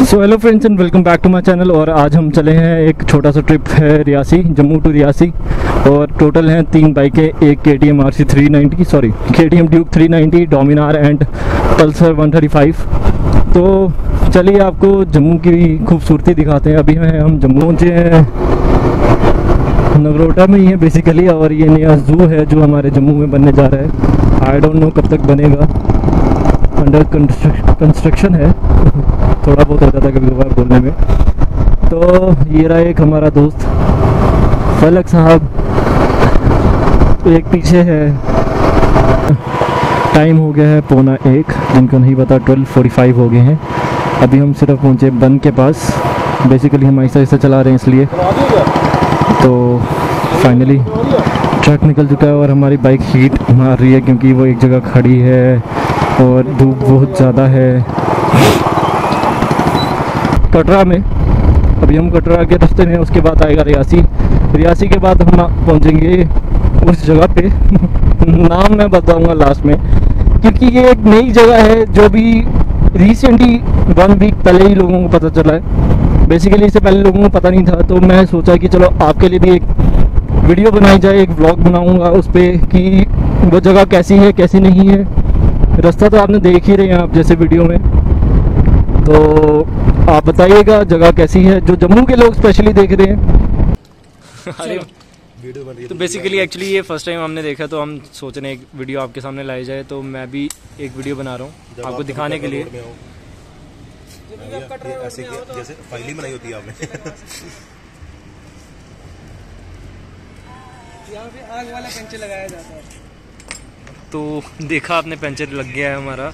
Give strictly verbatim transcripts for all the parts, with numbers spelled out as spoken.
So hello friends and welcome back to my channel. और आज हम चले हैं, एक छोटा सा ट्रिप है रियासी, जम्मू टू रियासी। और टोटल हैं तीन बाइकें, एक K T M R C three ninety sorry K T M Duke three ninety, Dominar and Pulsar one thirty five. तो चलिए आपको जम्मू की खूबसूरती दिखाते हैं। अभी हैं हम जम्मू पहुँचे हैं, नगरोटा में ही है बेसिकली। और ये नया जू है जो हमारे जम्मू में बनने जा रहा है। आई डोंट नो कब तक बनेगा, अंडर कंस्ट्रक्शन है। थोड़ा बहुत हो जाता है कभी कभार बोलने में। तो ये रहा एक हमारा दोस्त फलक साहब, एक पीछे है। टाइम हो गया है पौना एक, जिनको नहीं पता ट्वेल्व फोर्टी फाइव हो गए हैं। अभी हम सिर्फ पहुँचे बन के पास। बेसिकली हम ऐसा ऐसा चला रहे हैं इसलिए। तो फाइनली ट्रक निकल चुका है और हमारी बाइक हीट मार रही है क्योंकि वो एक जगह खड़ी है और धूप बहुत ज़्यादा है। कटरा में अभी हम कटरा के रास्ते में, उसके बाद आएगा रियासी। रियासी के बाद हम पहुंचेंगे उस जगह पे नाम मैं बताऊंगा लास्ट में, क्योंकि ये एक नई जगह है जो भी रिसेंटली वन वीक पहले ही लोगों को पता चला है। बेसिकली इससे पहले लोगों को पता नहीं था। तो मैं सोचा कि चलो आपके लिए भी एक वीडियो बनाई जाए, एक व्लॉग बनाऊंगा उस पर कि वो जगह कैसी है कैसी नहीं है। रास्ता तो आपने देख ही रहे हैं आप जैसे वीडियो में। तो आप बताइएगा जगह कैसी है, जो जम्मू के लोग स्पेशली देख रहे हैं। अरे वीडियो बन रही है। तो बेसिकली एक्चुअली ये फर्स्ट टाइम हमने देखा, तो हम सोच रहे हैं एक वीडियो आपके सामने लाई जाए। तो मैं भी एक वीडियो बना रहा हूँ आपको दिखाने के लिए। ऐसे जैसे फाइल ही बनाई होती है आपने। यहाँ पे आग वाला पंचर लगाया जाता है। तो देखा आपने, पंचर लग गया है हमारा।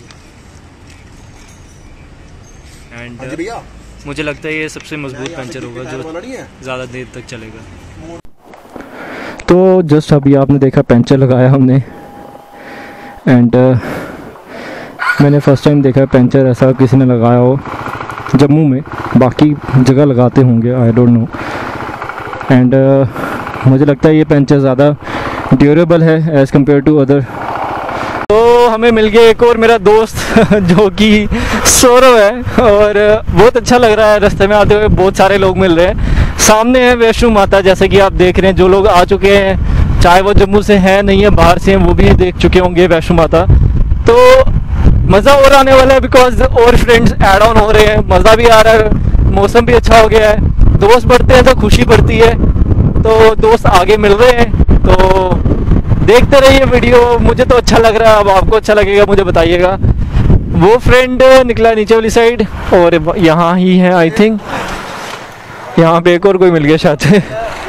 एंड uh, मुझे लगता है ये सबसे मजबूत पंचर होगा जो ज़्यादा देर तक चलेगा। तो जस्ट अभी आपने देखा पंचर लगाया हमने। एंड uh, मैंने फर्स्ट टाइम देखा पंचर ऐसा किसी ने लगाया हो जम्मू में। बाकी जगह लगाते होंगे, आई डोंट नो। एंड मुझे लगता है ये पंचर ज़्यादा ड्यूरेबल है एज़ कम्पेयर टू अदर। तो हमें मिल गया एक और मेरा दोस्त जो कि सौरव है। और बहुत अच्छा लग रहा है, रास्ते में आते हुए बहुत सारे लोग मिल रहे हैं। सामने है वैष्णो माता, जैसे कि आप देख रहे हैं। जो लोग आ चुके हैं, चाहे वो जम्मू से हैं नहीं है, बाहर से हैं, वो भी देख चुके होंगे वैष्णो माता। तो मज़ा और आने वाला है बिकॉज और फ्रेंड्स ऐड ऑन हो रहे हैं। मज़ा भी आ रहा है, मौसम भी अच्छा हो गया है। दोस्त बढ़ते हैं तो खुशी बढ़ती है। तो दोस्त आगे मिल रहे हैं, तो देखते रहिए वीडियो। मुझे तो अच्छा लग रहा है, अब आपको अच्छा लगेगा मुझे बताइएगा। वो फ्रेंड निकला नीचे वाली साइड और यहाँ ही है आई थिंक। यहाँ पे एक और कोई मिल गया शायद से।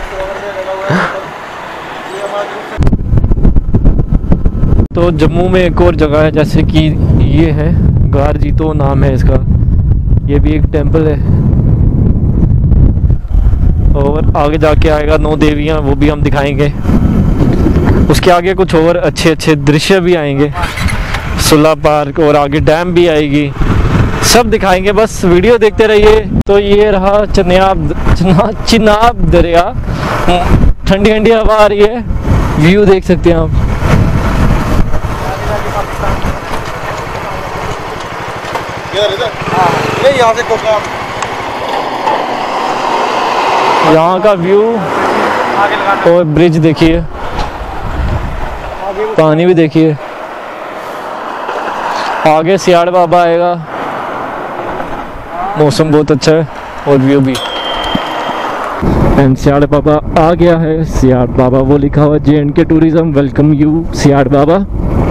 तो जम्मू में एक और जगह है, जैसे कि ये है गारजीतो नाम है इसका। ये भी एक टेंपल है। और आगे जाके आएगा नौ देवियाँ, वो भी हम दिखाएंगे। उसके आगे कुछ और अच्छे अच्छे दृश्य भी आएंगे, सुल्ला पार्क, और आगे डैम भी आएगी। सब दिखाएंगे, बस वीडियो देखते रहिए। तो ये रहा चनाब चिनाब दरिया। ठंडी ठंडी हवा आ रही है, व्यू देख सकते हैं आप। यहाँ से यहाँ का व्यू और ब्रिज देखिए, पानी भी देखिए। आगे सियाड़ बाबा आएगा, मौसम बहुत अच्छा है और व्यू भी। एंड सियाड़ बाबा आ गया है। सियाड़ बाबा वो लिखा हुआ J and K tourism, welcome you Siyad Baba.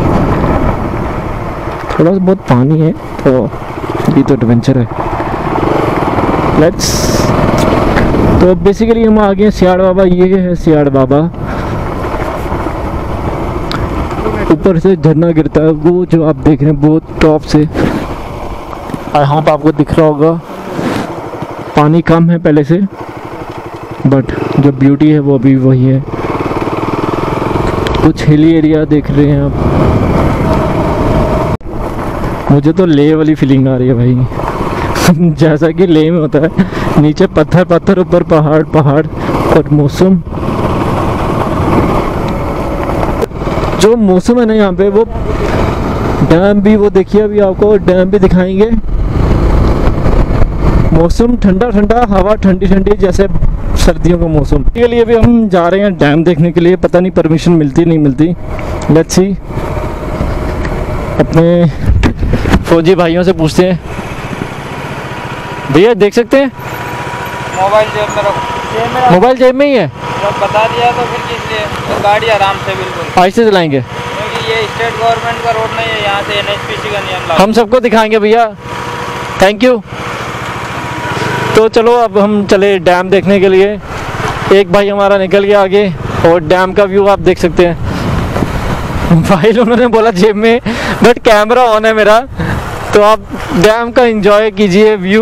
थोड़ा सा बहुत पानी है, तो ये तो एडवेंचर है। लेट्स। तो बेसिकली हम आ गए सियाड़ बाबा। ये है सियाड़ बाबा। ऊपर से झरना गिरता है, वो जो आप देख रहे हैं बहुत टॉप से। यहाँ पर आपको दिख रहा होगा पानी कम है पहले से, बट जो ब्यूटी है वो भी वही है। कुछ हिली एरिया देख रहे हैं आप। मुझे तो लेह वाली फीलिंग आ रही है भाई। जैसा कि लेह में होता है, नीचे पत्थर पत्थर, ऊपर पहाड़ पहाड़, और मौसम जो मौसम है ना यहाँ पे, वो डैम भी, वो देखिए अभी आपको डैम भी दिखाएंगे। मौसम ठंडा ठंडा, हवा ठंडी ठंडी जैसे सर्दियों का मौसम। के लिए भी हम जा रहे हैं डैम देखने के लिए, पता नहीं परमिशन मिलती नहीं मिलती, लेट्स सी। अपने फौजी भाइयों से पूछते हैं। भैया देख सकते हैं? मोबाइल जेब में रखो। मोबाइल जेब में ही है? जब बता दिया तो फिर किस लिए? तो गाड़ी आराम से बिल्कुल आहिस्ते चलाएंगे क्योंकि ये स्टेट गवर्नमेंट का रोड नहीं है, यहाँ से एन एच पी सी का नियम लागू। हम सबको दिखाएंगे भैया, थैंक यू। तो चलो अब हम चले डैम देखने के लिए। एक भाई हमारा निकल गया आगे और डैम का व्यू आप देख सकते हैं। मोबाइल उन्होंने बोला जेब में, बट कैमरा ऑन है मेरा, तो आप डैम का एंजॉय कीजिए व्यू।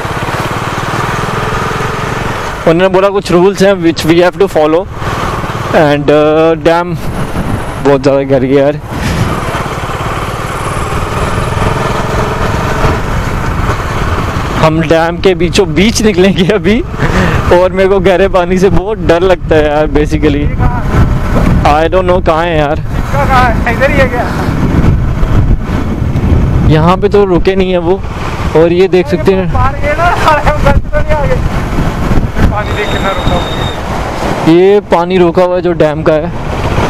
उन्होंने बोला कुछ रूल्स हैं which we have to follow and dam बहुत ज़्यादा गिर गया यार। हम डैम के बीचों बीच निकलेंगे अभी और मेरे को गहरे पानी से बहुत डर लगता है यार बेसिकली। आई डोंट नो कहाँ है यार। इधर ही है क्या? यहाँ पे तो रुके नहीं है वो। और ये देख सकते हैं पानी देख कितना रुका हुआ। ये पानी रोका हुआ है जो डैम का है।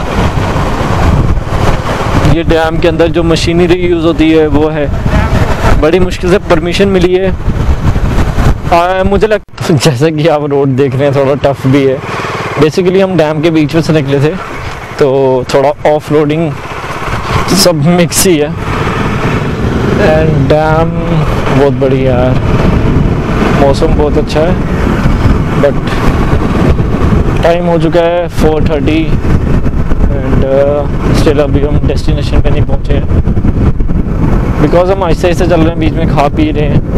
ये डैम के अंदर जो मशीनरी यूज़ होती है वो है। बड़ी मुश्किल से परमिशन मिली है। आ, मुझे लगता जैसे कि आप रोड देख रहे हैं थोड़ा टफ भी है। बेसिकली हम डैम के बीच में से निकले थे तो थोड़ा ऑफ रोडिंग सब मिक्स ही है। एंड डैम बहुत बढ़िया है, मौसम बहुत अच्छा है। बट टाइम हो चुका है फोर थर्टी एंड स्टिल अभी हम डेस्टिनेशन पे नहीं पहुँचे हैं बिकॉज हम आहिस्ते आहिस्ते चल रहे हैं, बीच में खा पी रहे हैं।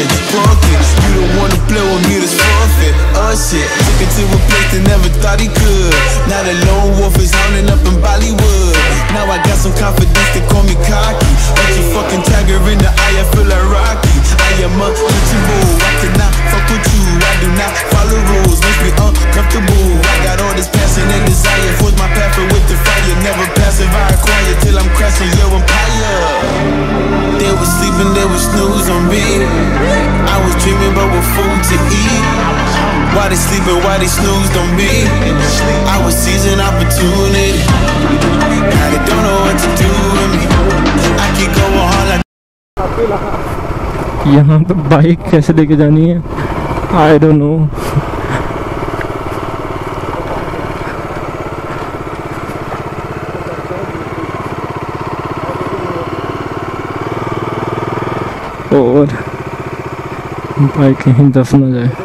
They were sleeping, they were snooze on me. I was dreaming about what food to eat. Why they sleeping, why they snoozed on me? I was seizing opportunity. Now they don't know what to do with me. I keep going hard like यहाँ पे bike कैसे लेके जानी है I don't know. और bike कहीं दफ ना जाए।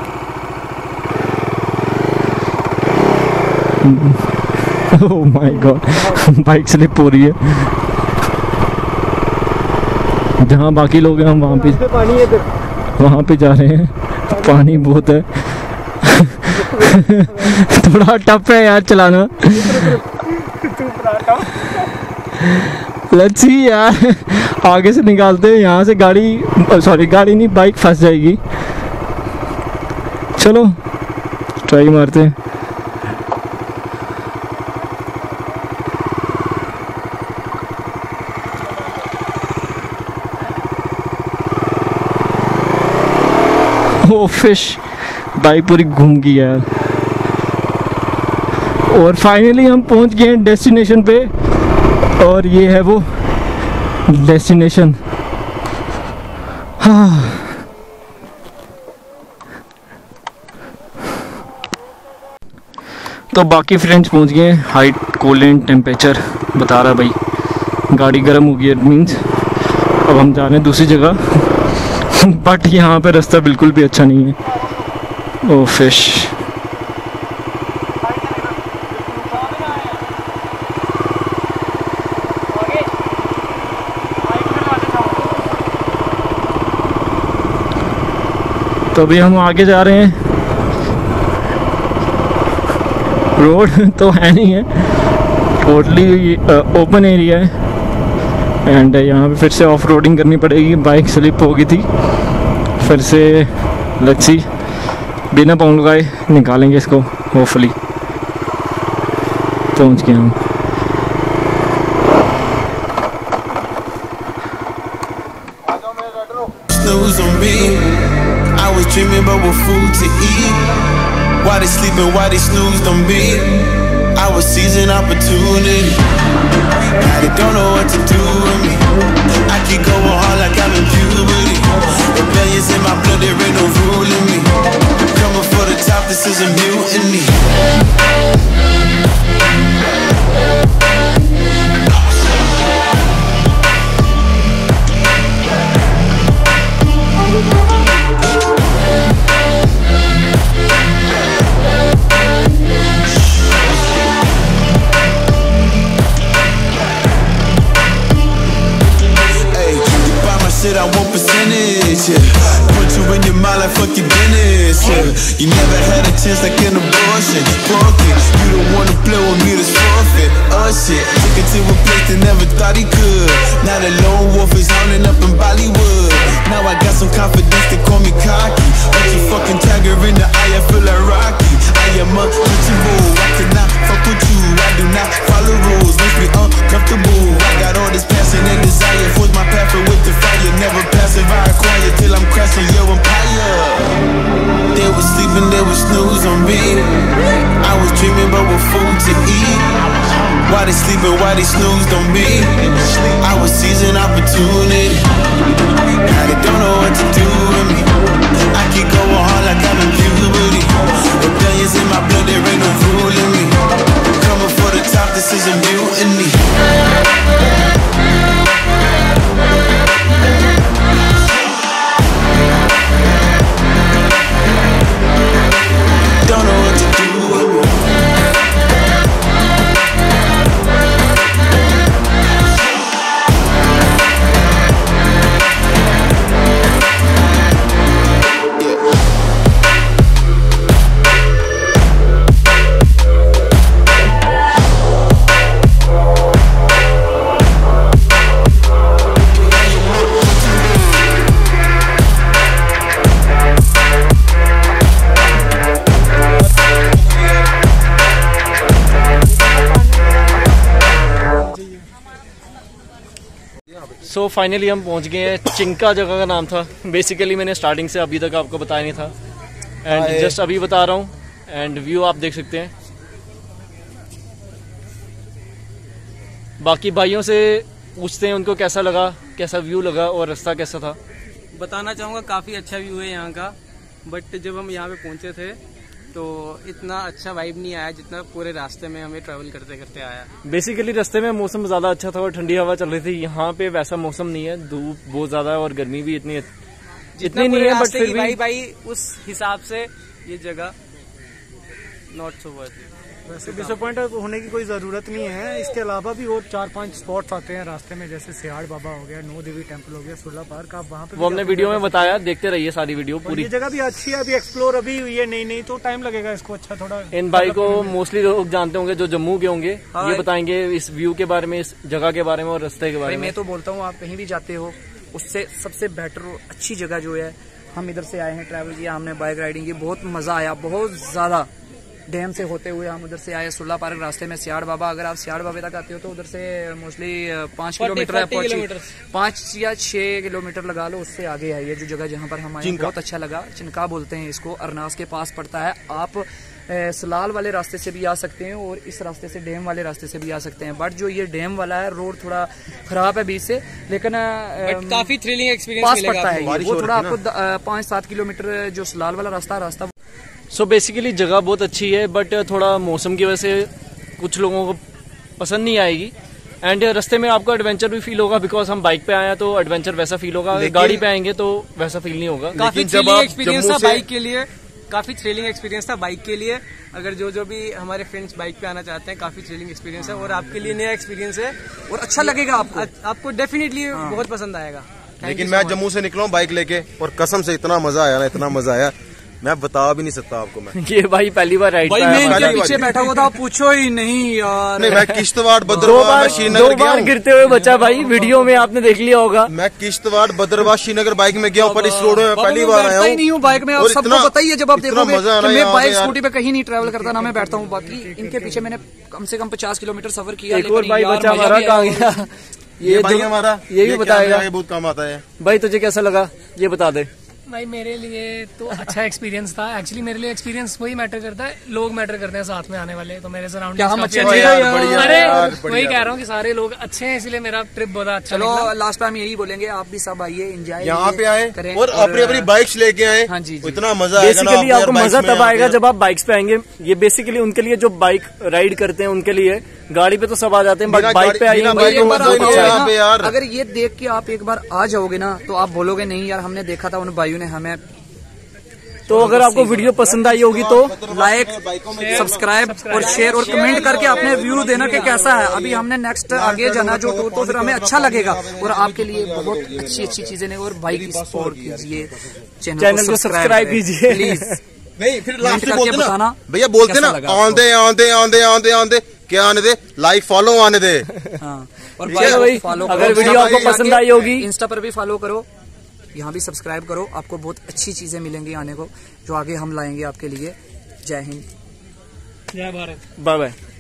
Oh my God, bike slip हो रही है। जहाँ बाकी लोग हैं हम वहाँ पे वहाँ पे जा रहे हैं। पानी बहुत है। थोड़ा टफ है यार चलाना। लेट्स सी यार, आगे से निकालते हैं यहाँ से गाड़ी, सॉरी गाड़ी नहीं बाइक फंस जाएगी। चलो ट्राई मारते हैं। ओ फिश, बाइक पूरी घूम गई यार। और फाइनली हम पहुंच गए हैं डेस्टिनेशन पे और ये है वो डेस्टिनेशन। हाँ तो बाकी फ्रेंड्स पहुंच गए। हाइट कूलेंट टेम्परेचर बता रहा भाई, गाड़ी गर्म हो गई है मीन्स। अब हम जा रहे हैं दूसरी जगह। बट यहाँ पे रास्ता बिल्कुल भी अच्छा नहीं है। ओ फिश, तो अभी हम आगे जा रहे हैं। रोड तो है नहीं है, टोटली ओपन एरिया है। एंड यहाँ पे फिर से ऑफ रोडिंग करनी पड़ेगी, बाइक स्लिप हो गई थी। फिर से लेट्स सी, बिना पाउंड लगाए निकालेंगे इसको होपफुली। पहुँच गए हम। snooze on me. was dreaming about what food to eat. Why they sleeping, why they snooze, don't be. I was seizing opportunity. Now they don't know what to do with me. I keep going hard like I'm in puberty. Rebellions in my blood, there ain't no ruling me. Coming for the top, this is a mutiny. I want percentage, yeah. Put you in your mind like fuck your business, yeah. You never had a chance like an abortion. Punk it, you don't wanna play with me, that's forfeit. Oh shit, took it to a place that never thought he could. Now the lone wolf is hounding up in Bollywood. Now I got some confidence, they call me cocky. But you fucking tiger in the eye, I feel like Rocky. I am untouchable, I cannot fuck with you. I do not follow rules, makes me uncomfortable. I got all this passion and desire, force my path with the fire. Never passive, I acquire till I'm crashing your empire. They was sleeping, they was snooze on me. I was dreaming about what food to eat. Why they sleeping, why they snoozed on me. I was seizing opportunity. Now they don't know what to do with me. I keep going hard like I'm in puberty. Rebellions in my blood, there ain't no ruling me. Coming for the top, this is a mutiny. Don't know what to do with me. So so, finally हम पहुंच गए हैं। चिंका जगह का नाम था। Basically मैंने starting से अभी तक आपको बताया नहीं था, एंड जस्ट अभी बता रहा हूँ। एंड व्यू आप देख सकते हैं। बाकी भाइयों से पूछते हैं उनको कैसा लगा, कैसा व्यू लगा और रास्ता कैसा था। बताना चाहूँगा काफ़ी अच्छा व्यू है यहाँ का, बट जब हम यहाँ पे पहुँचे थे तो इतना अच्छा वाइब नहीं आया जितना पूरे रास्ते में हमें ट्रैवल करते करते आया। बेसिकली रास्ते में मौसम ज्यादा अच्छा था और ठंडी हवा चल रही थी। यहाँ पे वैसा मौसम नहीं है, धूप बहुत ज्यादा है और गर्मी भी इतनी इतनी नहीं है, बट फिर भी भाई भाई उस हिसाब से ये जगह नॉट सो वर्थ। वैसे डिसअपॉइंट होने की कोई ज़रूरत नहीं है। इसके अलावा भी और चार पांच स्पॉट्स आते हैं रास्ते में, जैसे सियाड़ बाबा हो गया, नौ देवी टेम्पल हो गया, सुल्ला पार्क। आप वहाँ पे वो हमने वीडियो में बताया, देखते रहिए सारी वीडियो पूरी। ये जगह भी अच्छी है, अभी एक्सप्लोर अभी हुई है, नहीं नहीं तो टाइम लगेगा इसको अच्छा थोड़ा। इन भाई को मोस्टली लोग जानते होंगे जो जम्मू के होंगे, ये बताएंगे इस व्यू के बारे में, इस जगह के बारे में और रास्ते के बारे में। मैं तो बोलता हूँ आप कहीं भी जाते हो उससे सबसे बेटर अच्छी जगह जो है, हम इधर से आए हैं, ट्रैवल किया हमने, बाइक राइडिंग की, बहुत मजा आया, बहुत ज्यादा। डैम से होते हुए हम उधर से आए, सुल्ला पार्क रास्ते में सियाड़ बाबा। अगर आप सियाड़ बाबा तक आते हो तो उधर से मोस्टली पाँच किलोमीटर है, पाँच या छह किलोमीटर लगा लो, उससे आगे है ये जो जगह जहाँ पर हम आए। बहुत अच्छा लगा। चिनका बोलते हैं इसको, अरनास के पास पड़ता है। आप ए, सलाल वाले रास्ते से भी आ सकते हैं और इस रास्ते से डैम वाले रास्ते से भी आ सकते हैं, बट जो ये डैम वाला है रोड थोड़ा खराब है बीच से, लेकिन काफी थ्रिलिंग एक्सपीरियंस पास पड़ता है ये। वो थोड़ा आपको पाँच सात किलोमीटर जो सलाल वाला रास्ता रास्ता सो so बेसिकली जगह बहुत अच्छी है, बट थोड़ा मौसम की वजह से कुछ लोगों को पसंद नहीं आएगी। एंड रास्ते में आपको एडवेंचर भी फील होगा, बिकॉज हम बाइक पे आए हैं तो एडवेंचर वैसा फील होगा। गाड़ी पे आएंगे तो वैसा फील नहीं होगा। काफी थ्रिलिंग एक्सपीरियंस था बाइक के लिए, काफी थ्रिलिंग एक्सपीरियंस था बाइक के लिए। अगर जो जो भी हमारे फ्रेंड्स बाइक पे आना चाहते हैं, काफी थ्रिलिंग एक्सपीरियंस है और आपके लिए नया एक्सपीरियंस है और अच्छा लगेगा आपको, आपको डेफिनेटली बहुत पसंद आएगा। लेकिन मैं जम्मू से निकला हूँ बाइक लेके और कसम से इतना मजा आया ना, इतना मजा आया मैं बता भी नहीं सकता आपको। मैं ये भाई पहली बार राइड भाई मैं इनके पीछे बैठा हुआ था, पूछो ही नहीं यार। नहीं मैं किश्तवाड़ भद्रवाह श्रीनगर दो बार गिरते हुए बचा भाई, वीडियो में आपने देख लिया होगा। मैं किश्तवाड़ भद्रवाह श्रीनगर बाइक में गया हूँ, पर इस रोड में पहली बार आया हूँ। नहीं हूँ बाइक में, आप सबको पता ही है। जब आप देखोगे मैं बाइक स्कूटी पे कहीं नहीं ट्रैवल करता, ना मैं बैठता हूँ। बाकी इनके पीछे मैंने कम से कम पचास किलोमीटर सफर किया। एक और भाई बचा हमारा कहाँ गया, ये भाई हमारा ये भी बताएगा, बहुत काम आता है। भाई तुझे कैसा लगा ये बता दे। भाई मेरे लिए तो अच्छा एक्सपीरियंस था। एक्चुअली मेरे लिए एक्सपीरियंस वही मैटर करता है, लोग मैटर करते हैं साथ में आने वाले। तो मेरे सराउंडिंग हम अच्छे अरे वही कह रहा हूँ कि सारे लोग अच्छे हैं, इसलिए मेरा ट्रिप बहुत अच्छा। चलो लास्ट टाइम यही बोलेंगे, आप भी सब आइए, एंजॉय यहाँ पे आए और अपनी अपनी बाइक्स लेके आए। हाँ जी, इतना मजा आएगा ना। बेसिकली आपको मजा तब आएगा जब आप बाइक्स पे आएंगे। ये बेसिकली उनके लिए जो बाइक राइड करते हैं उनके लिए, गाड़ी पे तो सब आ जाते हैं, बट बाइक पे आएंगे। अगर ये देख के आप एक बार आ जाओगे ना तो आप बोलोगे नहीं यार हमने देखा था उन भाइयों ने हमें। तो अगर आपको वीडियो पसंद आई होगी तो लाइक, सब्सक्राइब और शेयर और कमेंट करके अपने व्यू देना कि कैसा है। अभी हमने नेक्स्ट आगे जाना जो टूर, तो फिर हमें अच्छा लगेगा और आपके लिए बहुत अच्छी अच्छी चीजें ने। और भाई की सपोर्ट कीजिए, चैनल को सब्सक्राइब कीजिए प्लीज। नहीं फिर लास्ट में बोलते ना भैया, बोलते ना आंधे आंधे आंधे आंधे आंधे क्या आने दे, लाइक फॉलो आने दे। हाँ और भाई फॉलो, अगर वीडियो आपको पसंद आई होगी इंस्टा पर भी फॉलो करो, यहाँ भी सब्सक्राइब करो। आपको बहुत अच्छी चीजें मिलेंगी आने को, जो आगे हम लाएंगे आपके लिए। जय हिंद, जय भारत, बाय बाय।